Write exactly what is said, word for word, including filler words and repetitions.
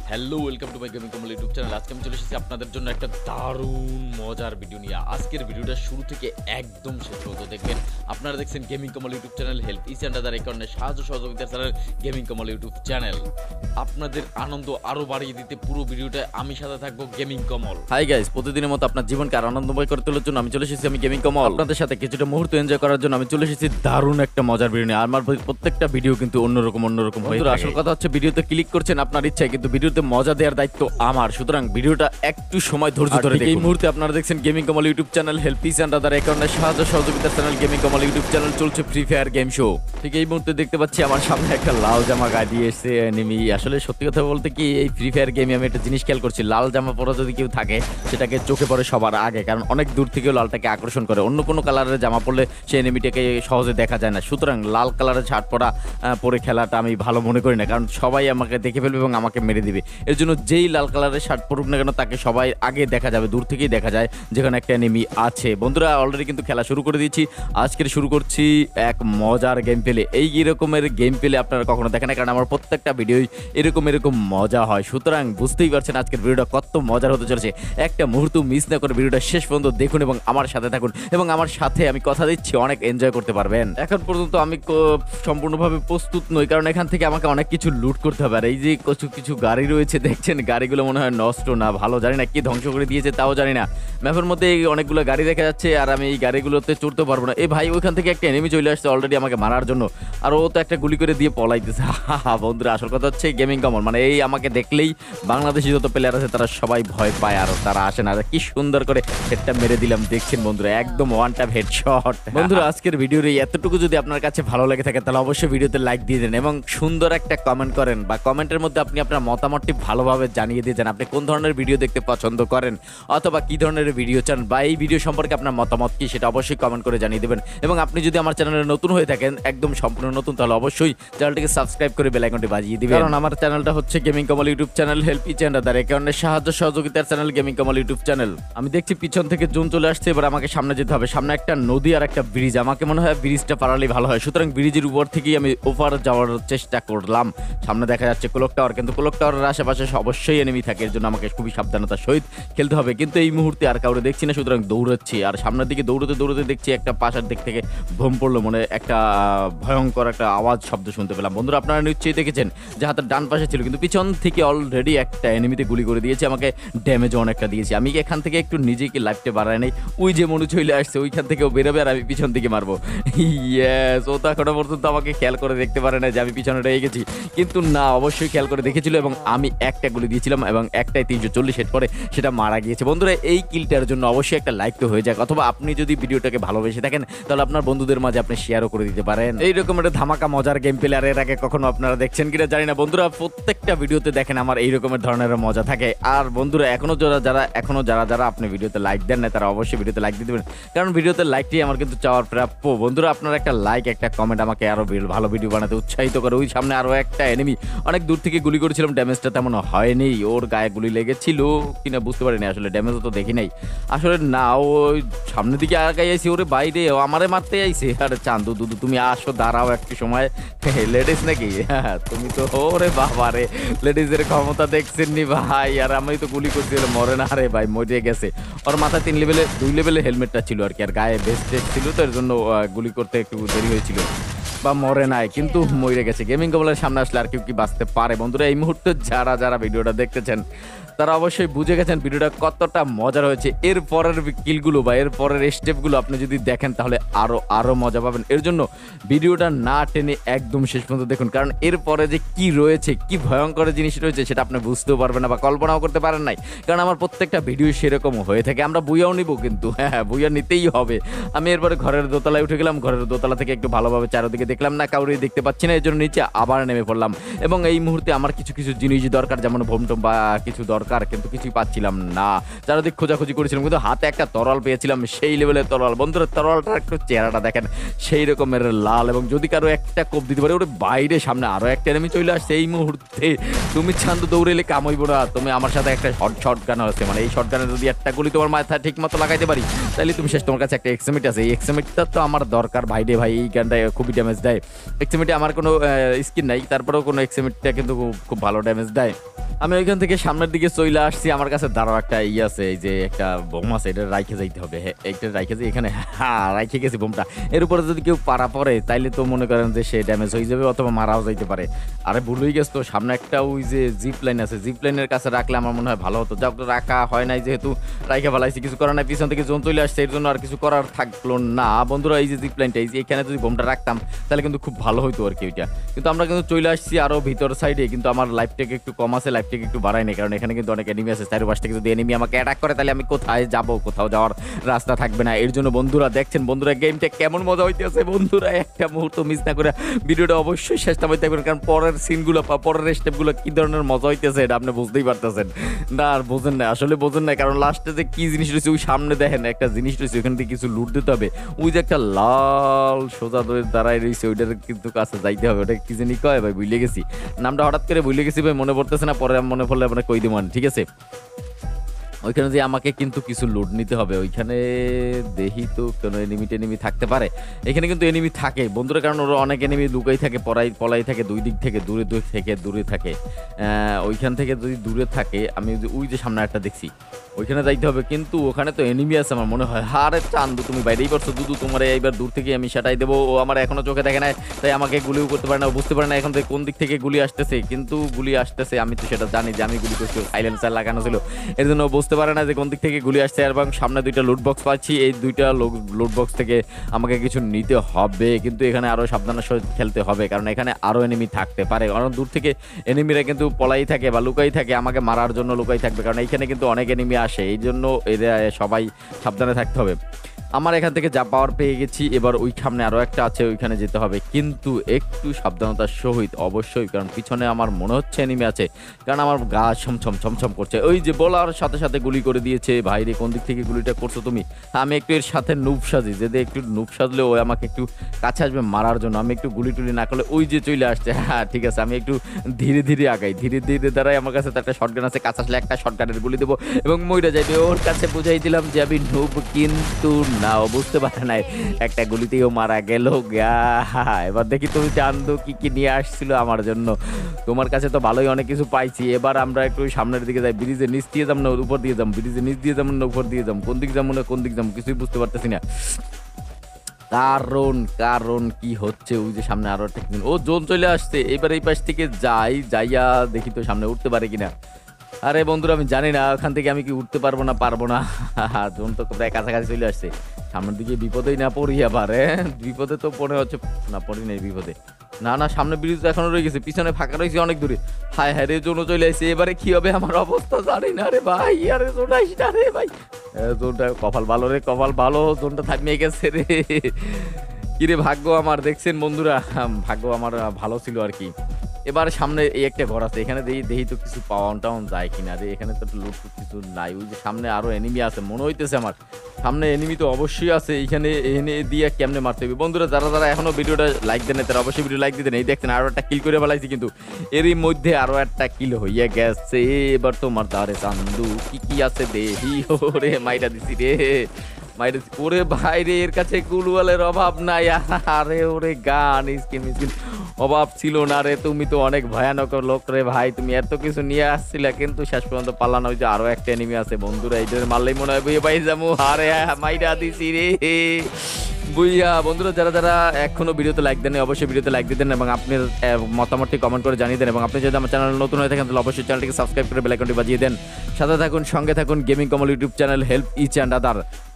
Hello welcome to my গেমিংকামল YouTube channel. আজকে আমি চলে এসেছি আপনাদের জন্য একটা দারুণ মজার ভিডিও নিয়ে। আজকের ভিডিওটা শুরু থেকে একদম শেষ পর্যন্ত দেখবেন। আপনারা দেখছেন গেমিংকামল YouTube channel, help each and আদার কারণে সাহায্য সহযোগিতার চ্যানেল গেমিংকামল ইউটিউব চ্যানেল। আপনাদের আনন্দ আরও বাড়িয়ে দিতে পুরো ভিডিওটা আমি সাথে থাকবো গেমিংকামল। হাই গাইস, প্রতিদিনের মতো আপনার জীবনকে আর আনন্দময় করে তোলার জন্য আমি চলে এসেছি আমি গেমিংকামল। আপনাদের সাথে কিছুটা মুহূর্ত এনজয় করার জন্য আমি চলে এসেছি দারুণ একটা মজার ভিডিও নিয়ে। আমার প্রত্যেকটা ভিডিও কিন্তু অন্যরকম অন্যরকম হয়। আসল কথা হচ্ছে ভিডিওতে ক্লিক করছেন আপনার ইচ্ছায়, কিন্তু ভিডিওতে মজা দেওয়ার দায়িত্ব আমার। সুতরাং ভিডিওটা একটু সময় ধৈর্য ধরে দেখুন। এই মুহূর্তে আপনারা দেখছেন গেমিংকামল YouTube channel, help each and আদার কারণে সাহায্য সহযোগিতার চ্যানেল গেমিংকামল ইউটিউব চ্যানেল। চলছে ফ্রি ফায়ার গেম শো। ঠিক এই মুহূর্তে দেখতে পাচ্ছি আমার সামনে একটা লাল জামা গায়ে দিয়ে এসে এনিমি। আসলে সত্যি কথা বলতে কি, এই ফ্রি ফায়ার গেমে আমি একটা জিনিস খেয়াল করছি, লাল জামা পরা যদি কেউ থাকে সেটাকে চোখে পড়ে সবার আগে, কারণ অনেক দূর থেকেও লালটাকে আকর্ষণ করে। অন্য কোনো কালারের জামা পরলে সেই এনিমিটাকে সহজে দেখা যায় না। সুতরাং লাল কালারের শার্ট পরা পরে খেলাটা আমি ভালো মনে করি না, কারণ সবাই আমাকে দেখে ফেলবে এবং আমাকে মেরে দিবে। এর জন্য যেই লাল কালারের শার্ট পরুক না কেন তাকে সবাই আগে দেখা যাবে, দূর থেকেই দেখা যায় যেখানে একটা এনিমি আছে। বন্ধুরা অলরেডি কিন্তু খেলা শুরু করে দিয়েছি। আজকের শুরু করছি এক মজার গেম প্লে। এই এরকমের গেম প্লে আপনারা কখনো দেখেন না, কারণ আমার প্রত্যেকটা ভিডিওই এরকম এরকম মজা হয়। সুতরাং বুঝতেই পারছেন আজকের ভিডিওটা কত মজার হতে চলেছে। একটা মুহূর্ত মিস না করে ভিডিওটা শেষ পর্যন্ত দেখুন এবং আমার সাথে থাকুন, এবং আমার সাথে আমি কথা দিচ্ছি অনেক এনজয় করতে পারবেন। এখন পর্যন্ত আমি সম্পূর্ণভাবে প্রস্তুত নই, কারণ এখান থেকে আমাকে অনেক কিছু লুট করতে হবে। আর এই যে কিছু কিছু গাড়ি রয়েছে দেখছেন, গাড়িগুলো মনে হয় নষ্ট না ভালো জানি না, কি ধ্বংস করে দিয়েছে তাও জানি না। ম্যাপের মধ্যে অনেকগুলো গাড়ি দেখা যাচ্ছে, আর আমি এই গাড়িগুলোতে চড়তে পারবো না। এই ভাই ওইখান থেকে একটা এনিমি চলে আসছে অলরেডি আমাকে মারার জন্য, আর ও তো একটা গুলি করে দিয়ে পলাইতেছে। হা বন্ধুরা আসল কথা হচ্ছে গেমিংকামল মানে এই আমাকে দেখলেই বাংলাদেশি যত প্লেয়ার আছে তারা সবাই ভয় পায়, আর তারা আসে না। কি সুন্দর করে হেডটা মেরে দিলাম দেখছেন বন্ধুরা, একদম ওয়ান ট্যাপ হেডশট। বন্ধুরা আজকের ভিডিওর এই এতটুকু যদি আপনার কাছে ভালো লেগে থাকে তাহলে অবশ্যই ভিডিওতে লাইক দিয়ে দেন এবং সুন্দর একটা কমেন্ট করেন, বা কমেন্টের মধ্যে আপনি আপনার মতামতটি ভালোভাবে জানিয়ে দিয়ে যান। আপনি কোন ধরনের ভিডিও দেখতে পছন্দ করেন অথবা কি ধরনের ভিডিও চান, বা এই ভিডিও সম্পর্কে আপনার মতামত কি সেটা অবশ্যই কমেন্ট করে জানিয়ে দেবেন। এবং আপনি যদি আমার চ্যানেলে নতুন হয়ে থাকেন, একদম সম্পূর্ণ নতুন, তাহলে অবশ্যই চ্যানেলটিকে সাবস্ক্রাইব করে বেল আইকনটি বাজিয়ে দিবেন, কারণ আমার চ্যানেলটা হচ্ছে গেমিংকামল YouTube channel, help each and আদার কারণে সাহায্য সহযোগিতার চ্যানেল গেমিংকামল ইউটিউব চ্যানেল। আমি দেখছি পিছন থেকে জুন চলে আসছে, এবার আমাকে সামনে যেতে হবে। সামনে একটা নদী আর একটা ব্রিজ, আমাকে মনে হয় ব্রিজটা পারালেই ভালো হয়। সুতরাং ব্রিজের উপর থেকেই আমি ওপার যাওয়ার চেষ্টা করলাম। সামনে দেখা যাচ্ছে ক্লক টাওয়ার, কিন্তু ক্লক টাওয়ারের আশেপাশে অবশ্যই এনিমি থাকে, এর জন্য আমাকে খুবই সাবধানতার সহিত খেলতে হবে। কিন্তু এই মুহূর্তে আর কাউরে দেখছি না, সুতরাং দৌড়াচ্ছি। আর সামনের দিকে দৌড়তে দৌড়তে দেখছি একটা পাশের দিক থেকে ভোম পড়লো, মানে একটা ভয়ঙ্কর একটা আওয়াজ শব্দ শুনতে পেলাম। বন্ধুরা আপনারা নিশ্চয়ই দেখেছেন যে হাতের ডান পাশে ছিল, কিন্তু পিছন থেকে অলরেডি একটা এনিমিতে গুলি করে দিয়েছে, আমাকে ড্যামেজও অনেকটা দিয়েছে। আমি এখান থেকে একটু নিজেকে লাইফটা বাড়ায় নেই, ওই যে মনু চলে আসছে ওইখান থেকেও বেরোবে আর আমি পিছন থেকে মারবো। ইয়েস, ও তো এখনো পর্যন্ত আমাকে খেয়াল করে দেখতে পারে না যে আমি পিছনে রয়ে গেছি, কিন্তু না অবশ্যই খেয়াল করে দেখেছিল এবং আমি একটা গুলি দিয়েছিলাম এবং একটাই তিনশো চল্লিশ হেড পরে সেটা মারা গিয়েছে। বন্ধুরা এই কিলটার জন্য অবশ্যই একটা লাইক তো হয়ে যাক, অথবা আপনি যদি ভিডিওটাকে ভালোবেসে থাকেন তাহলে আপনার বন্ধুদের মাঝে আপনি শেয়ারও করে দিতে পারেন। এইরকম একটা ধামাকা মজার গেম প্লে আর এর আগে কখনো আপনারা দেখছেন কিনা জানি না। বন্ধুরা প্রত্যেকটা ভিডিওতে দেখেন আমার এই রকমের ধরনের মজা থাকে। আর বন্ধুরা এখনো যারা যারা এখনো যারা যারা আপনি ভিডিওতে লাইক দেন না তারা অবশ্যই ভিডিওতে লাইক দিয়ে দেবেন, কারণ ভিডিওতে লাইকটি আমার কিন্তু চাওয়ার প্রাপ্য। বন্ধুরা আপনার একটা লাইক একটা কমেন্ট আমাকে আরো ভালো ভিডিও বানাতে উৎসাহিত করে। ওই সামনে আরো একটা এনিমি, অনেক দূর থেকে গুলি করেছিলাম, ড্যামেজটা তেমন হয়নি, ওর গায়ে গুলি লেগেছিল কিনা বুঝতে পারিনি, আসলে ড্যামেজও তো দেখি নাই আসলে না। ওই সামনের দিকে আগাই আইসি, ওরে বাইরে আমারে মারতে আইসি। আরে চান্দু দুদু তুমি আসো, দাঁড়াও একটু সময়। লেডিস নাকি তুমি তো? ওরে বাবা রে, লেডিসের ক্ষমতা দেখছেন নি ভাই। আর আমি তো গুলি করছি, মরে না রে ভাই, মরে গেছে। ওর মাথায় তিন লেভেলে দুই লেভেলে হেলমেটটা ছিল আর কি, আর গায়ে বেস্ট ছিল, তো এর জন্য গুলি করতে একটু দেরি হয়েছিল, বা মরে নাই কিন্তু মরে গেছে। গেমিংকামলের সামনে আসলে আর কেউ কি বাঁচতে পারে? বন্ধুরা এই মুহূর্তে যারা যারা ভিডিওটা দেখতেছেন তারা অবশ্যই বুঝে গেছেন ভিডিওটা কতটা মজার হয়েছে। এর পরের কিলগুলো বা এর পরের স্টেপগুলো আপনি যদি দেখেন তাহলে আরো আরো মজা পাবেন। এর জন্য ভিডিওটা না টেনে একদম শেষ পর্যন্ত দেখুন, কারণ এর পরে যে কি রয়েছে, কি ভয়ঙ্কর জিনিস রয়েছে সেটা আপনি বুঝতেও পারবেন না বা কল্পনাও করতে পারেন নাই, কারণ আমার প্রত্যেকটা ভিডিও সেরকম হয়ে থাকে। আমরা বুইয়াও নিব, কিন্তু হ্যাঁ বুইয়া নিতেই হবে। আমি এরপরে ঘরের দোতলায় উঠে গেলাম, ঘরের দোতলা থেকে একটু ভালোভাবে চারদিকে দেখলাম, না কাউরেই দেখতে পাচ্ছি না, এর জন্য নিচে আবার নেমে পড়লাম। এবং এই মুহূর্তে আমার কিছু কিছু জিনিস দরকার, যেমন ভোমটোম বা কিছু দরকার, কিন্তু কিছুই পাচ্ছিলাম না। চারদিক খোঁজাখুঁজি করেছিলাম, কিন্তু হাতে একটা তরল পেয়েছিলাম, সেই লেভেলের তরল। বন্ধুরা তরলটার একটু চেহারাটা দেখেন, সেই রকমের লাল, এবং যদি কারো একটা কোপ দিতে পারে ওরে বাইরে সামনে আরো একটা এনিমি চলে আসছে। এই মুহূর্তে তুমি ছান্দ দৌড়ে এলে কাম হইব না, তুমি আমার সাথে একটা শর্ট শর্ট গান আছে, মানে এই শর্ট গানে যদি একটা গুলি তোমার মাথায় ঠিক মতো লাগাইতে পারি তাহলে তুমি শেষ। তোমার কাছে একটা এক্সএমিট আছে, এই এক্সএমিটটা তো আমার দরকার ভাই রে ভাই, এই গানটা খুবই ড্যামেজ দেয়। এক্সএমএটি আমার কোনো স্কিন নাই, তারপরেও কোনো এক্সএমএটিটা কিন্তু খুব ভালো ড্যামেজ দেয়। আমি ওইখান থেকে সামনের দিকে চলে আসছি, আমার কাছে দাঁড়াও একটা ই আছে, এই যে একটা বোম আছে, এটা রাইখে যাইতে হবে। হ্যাঁ এইটা রাইখে যাই এখানে, হ্যাঁ রাইখে গেছি বোমটা। এর উপরে যদি কেউ পারা পড়ে তাইলে তো মনে করেন যে সে ড্যামেজ হয়ে যাবে অথবা মারাও যাইতে পারে। আরে ভুলেই গেছ তো, সামনে একটা ওই যে জিপ লাইন আছে, জিপ লাইনের কাছে রাখলে আমার মনে হয় ভালো হতো। যাক রাখা হয় নাই, যেহেতু রাইখে ফেলাইছি, কিছু করার নাই, পিছন থেকে জোন চলে আসছে, এর জন্য আর কিছু করার থাকলো না। বন্ধুরা এই যে জিপ লাইনটা, এই যে এখানে যদি বোমটা রাখতাম তাহলে কিন্তু খুব ভালো হইতো আর কি ওইটা। কিন্তু আমরা কিন্তু চলে আসছি আরো ভিতর সাইডে, কিন্তু আমার লাইফটাকে একটু কম আছে, লাইফটাকে একটু বাড়াই নাই, কারণ এখানে কিন্তু অনেক এনিমি আছে। চারপাশ থেকে যদি এনিমি আমাকে অ্যাটাক করে তাহলে আমি কোথায় যাব, কোথাও যাওয়ার রাস্তা থাকবে না। এর জন্য বন্ধুরা দেখছেন বন্ধুরা গেমটা কেমন মজা হইতেছে। বন্ধুরা একটা মুহূর্ত মিস না করে ভিডিওটা অবশ্যই শেষটা হইতে থাকবেন, কারণ পরের সিনগুলো বা পরের স্টেপগুলো কি ধরনের মজা হইতেছে এটা আপনি বুঝতেই পারতেছেন না। আর বোঝেন না, আসলে বোঝেন না, কারণ লাস্টে যে কি জিনিস রয়েছে ওই সামনে দেখেন একটা জিনিস রয়েছে, ওইখান থেকে কিছু লুট দিতে হবে। ওই যে একটা লাল সোজা দাঁড়ায় রয়েছে, ওইটার কিন্তু কাছে যাইতে হবে। ওটা কি জানি কয় ভাই, ভুলে গেছি নামটা, হঠাৎ করে ভুলে গেছি ভাই, মনে পড়তেছে না, পরে মনে পড়লে আপনার কই দেবেন, ঠিক আছে। ওইখানে যে আমাকে কিন্তু কিছু লুট নিতে হবে। ওইখানে দেখি তো কোনো এনিমি টেনিমি থাকতে পারে, এখানে কিন্তু এনিমি থাকে বন্ধুরা, কারণ ওরা অনেক এনিমি লুকাই থাকে, পড়াই পলাই থাকে, দুই দিক থেকে দূরে দূরে থেকে দূরে থাকে। ওইখান থেকে যদি দূরে থাকে, আমি ওই যে সামনে একটা দেখছি ওইখানে যাইতে হবে, কিন্তু ওখানে তো এনিমি আছে আমার মনে হয়। হারে চান্দু তুমি বাইরেই পড়ছো দুদু, তোমার এইবার দূর থেকে আমি সেটাই দেবো। ও আমার এখনো চোখে দেখে না, তাই আমাকে গুলিও করতে পারে না, বুঝতে পারে না এখন থেকে কোন দিক থেকে গুলি আসতেছে, কিন্তু গুলি আসতেছে আমি তো সেটা জানি যে আমি গুলি করছি, সাইলেন্সার লাগানো ছিল, এর জন্য বুঝতে পারে না যে কোন দিক থেকে গুলি আসছে। এবং সামনে দুইটা লুট বক্স পাচ্ছি, এই দুইটা লুট বক্স থেকে আমাকে কিছু নিতে হবে, কিন্তু এখানে আরো সাবধানের সহিত খেলতে হবে, কারণ এখানে আরো এনিমি থাকতে পারে। কারণ দূর থেকে এনিমিরা কিন্তু পলাই থাকে বা লুকাই থাকে, আমাকে মারার জন্য লুকাই থাকবে, কারণ এইখানে কিন্তু অনেক এনিমি আসে, এই জন্য এরা সবাই সাবধানে থাকতে হবে। আমার এখান থেকে যা পাওয়ার পেয়ে গেছি, এবার ওই সামনে আরো একটা আছে, ওইখানে যেতে হবে, কিন্তু একটু সাবধানতার সহিত অবশ্যই, কারণ পিছনে আমার মনে হচ্ছে এনিমি আছে, কারণ আমার গা ছমছম ছমছম করছে। ওই যে বলার সাথে সাথে গুলি করে দিয়েছে। ভাই রে কোন দিক থেকে গুলিটা করছো তুমি? আমি একটু এর সাথে নুব সাজি, যদি একটু নুব সাজলে ও আমাকে একটু কাছে আসবে মারার জন্য, আমি একটু গুলি টুলি না করলে ওই যে চলে আসছে। হ্যাঁ ঠিক আছে, আমি একটু ধীরে ধীরে আগাই, ধীরে ধীরে দাঁড়াই। আমার কাছে তো একটা শটগান আছে, কাছে আসলে একটা শটগানের গুলি দেবো এবং মইরা যাইবে। ওর কাছে বুঝাই দিলাম যে আমি নুব, কিন্তু না ও বুঝতে পারে নাই, একটা গুলিতেও মারা গেল গা। এবার দেখি তুমি জানতো কি কি নিয়ে আসছিল আমার জন্য। তোমার কাছে তো ভালোই অনেক কিছু পাইছি। এবার আমরা একটু সামনের দিকে যাই, ব্রিজের নিচ দিয়ে যাম না উপর দিয়ে যাম, ব্রিজের নিচ দিয়ে যাম না উপর দিয়ে যাম, কোন দিক যাবো না কোন দিক যাবো কিছুই বুঝতে পারতেছি না। কারণ কারণ কি হচ্ছে, ওই যে সামনে আরো একটা ও জোন চলে আসছে। এবার এই পাশ থেকে যাই, যাইয়া দেখি তো সামনে উঠতে পারে কিনা। আরে বন্ধুরা আমি জানি না ওখান থেকে আমি কি উঠতে পারবো না পারবো না। জোন তো প্রায় কাছাকাছি চলে আসছে, সামনের দিকে বিপদেই না পড়ি আবার। হ্যাঁ বিপদে তো পড়ে হচ্ছে না, পড়ি নেই বিপদে, না না সামনে ব্রিজ এখনো রয়ে গেছে, পিছনে ফাঁকা রয়েছে অনেক দূরে। হায় হায় রে জোনও চলে আসছে, এবারে কি হবে আমার অবস্থা জানি না রে ভাই। আরে জোন আসি না রে ভাই, জোনটা কপাল ভালো রে, কপাল ভালো, জোনটা থামিয়ে গেছে রে। কিরে ভাগ্য আমার, দেখছেন বন্ধুরা ভাগ্য আমার ভালো ছিল আর কি। এবার সামনে এই একটা ঘর আছে, এখানে দেখি দেখি তো কিছু পাওয়ান টাউন যায় কিনা রে। এখানে তো লুট কিছু নাই, ওই যে সামনে আরো এনিমি আছে মনে হইতেছে আমার। সামনে এনিমি তো অবশ্যই আছে, এইখানে এনে দিয়ে কেমনে মারতে হবে। বন্ধুরা যারা যারা এখনো ভিডিওটা লাইক দেন তারা অবশ্যই ভিডিও লাইক দিতেন। এই দেখছেন আরো একটা কিল করে ফেলাইছি, কিন্তু এরই মধ্যে আরো একটা কিল হইয়া গেছে। এবার তোমার দাঁড়ে চান্দু কি কি আছে দেহি। ওরে মাইরা দিছি রে, মাইরা দিছি। ওরে ভাই রে এর কাছে গুলওয়ালের অভাব নাই। আরে ওরে গান স্কিন স্কিন অভাব ছিল না রে, তুমি তো অনেক ভয়ানক লোক রে ভাই, তুমি এত কিছু নিয়ে আসছিলে কিন্তু শেষ পর্যন্ত পালানো। ওই যে আরো একটা এনিমি আছে বন্ধুরা, এইটার মারলেই মনে হয় বুঝে পাই যাবো। আরে মাইরা দিছি রে বুইয়া। বন্ধুরা যারা যারা এখনো ভিডিওতে লাইক দেন অবশ্যই ভিডিওতে লাইক দিয়ে দেন এবং আপনার মতামতটি কমেন্ট করে জানিয়ে দেন। এবং আপনি যদি আমার চ্যানেল নতুন হয়ে থাকেন তাহলে অবশ্যই চ্যানেলটিকে সাবস্ক্রাইব করে বেল আইকনটি বাজিয়ে দেন। সাথে থাকুন, সঙ্গে থাকুন, gaming Kamal YouTube channel help each and other.